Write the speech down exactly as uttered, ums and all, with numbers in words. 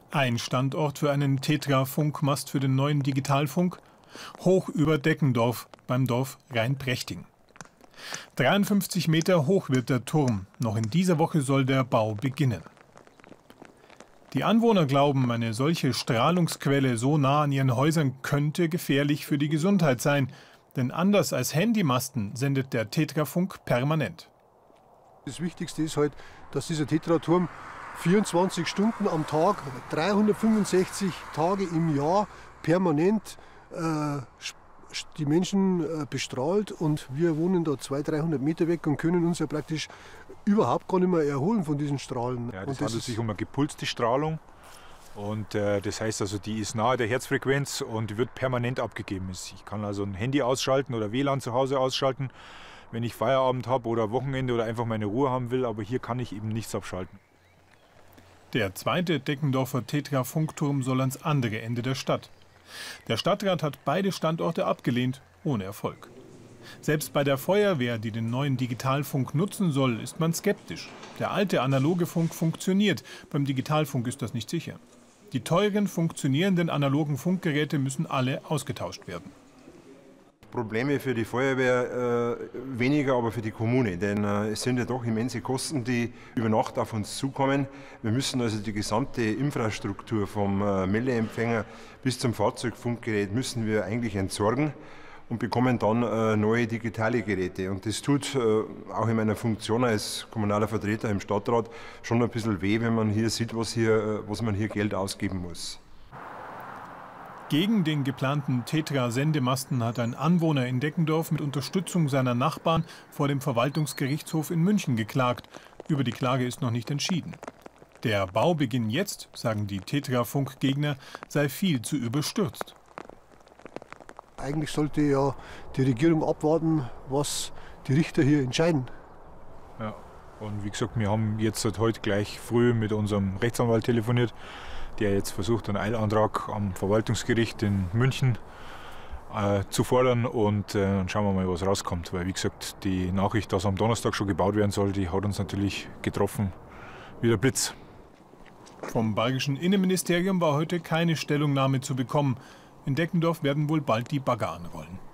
Ein Standort für einen Tetra-Funkmast für den neuen Digitalfunk, hoch über Deckendorf beim Dorf Rheinprechting. dreiundfünfzig Meter hoch wird der Turm. Noch in dieser Woche soll der Bau beginnen. Die Anwohner glauben, eine solche Strahlungsquelle so nah an ihren Häusern könnte gefährlich für die Gesundheit sein. Denn anders als Handymasten sendet der Tetra-Funk permanent. Das Wichtigste ist halt, dass dieser Tetra-Turm vierundzwanzig Stunden am Tag, dreihundertfünfundsechzig Tage im Jahr permanent äh, die Menschen äh, bestrahlt. Und wir wohnen da zweihundert, dreihundert Meter weg und können uns ja praktisch überhaupt gar nicht mehr erholen von diesen Strahlen. Ja, das, und das handelt sich um eine gepulste Strahlung. Und äh, das heißt also, die ist nahe der Herzfrequenz und die wird permanent abgegeben. Ich kann also ein Handy ausschalten oder W L A N zu Hause ausschalten, wenn ich Feierabend habe oder Wochenende oder einfach meine Ruhe haben will. Aber hier kann ich eben nichts abschalten. Der zweite Deckendorfer Tetra-Funkturm soll ans andere Ende der Stadt. Der Stadtrat hat beide Standorte abgelehnt, ohne Erfolg. Selbst bei der Feuerwehr, die den neuen Digitalfunk nutzen soll, ist man skeptisch. Der alte analoge Funk funktioniert, beim Digitalfunk ist das nicht sicher. Die teuren, funktionierenden analogen Funkgeräte müssen alle ausgetauscht werden. Probleme für die Feuerwehr äh, weniger, aber für die Kommune, denn äh, es sind ja doch immense Kosten, die über Nacht auf uns zukommen. Wir müssen also die gesamte Infrastruktur vom äh, Meldeempfänger bis zum Fahrzeugfunkgerät müssen wir eigentlich entsorgen und bekommen dann äh, neue digitale Geräte. Und das tut äh, auch in meiner Funktion als kommunaler Vertreter im Stadtrat schon ein bisschen weh, wenn man hier sieht, was, hier, äh, was man hier Geld ausgeben muss. Gegen den geplanten Tetra-Sendemasten hat ein Anwohner in Deckendorf mit Unterstützung seiner Nachbarn vor dem Verwaltungsgerichtshof in München geklagt. Über die Klage ist noch nicht entschieden. Der Baubeginn jetzt, sagen die Tetra-Funk-Gegner, sei viel zu überstürzt. Eigentlich sollte ja die Regierung abwarten, was die Richter hier entscheiden. Ja, und wie gesagt, wir haben jetzt heute gleich früh mit unserem Rechtsanwalt telefoniert, der jetzt versucht, einen Eilantrag am Verwaltungsgericht in München äh, zu fordern. Und äh, dann schauen wir mal, was rauskommt. Weil, wie gesagt, die Nachricht, dass am Donnerstag schon gebaut werden soll, die hat uns natürlich getroffen wie der Blitz. Vom bayerischen Innenministerium war heute keine Stellungnahme zu bekommen. In Deckendorf werden wohl bald die Bagger anrollen.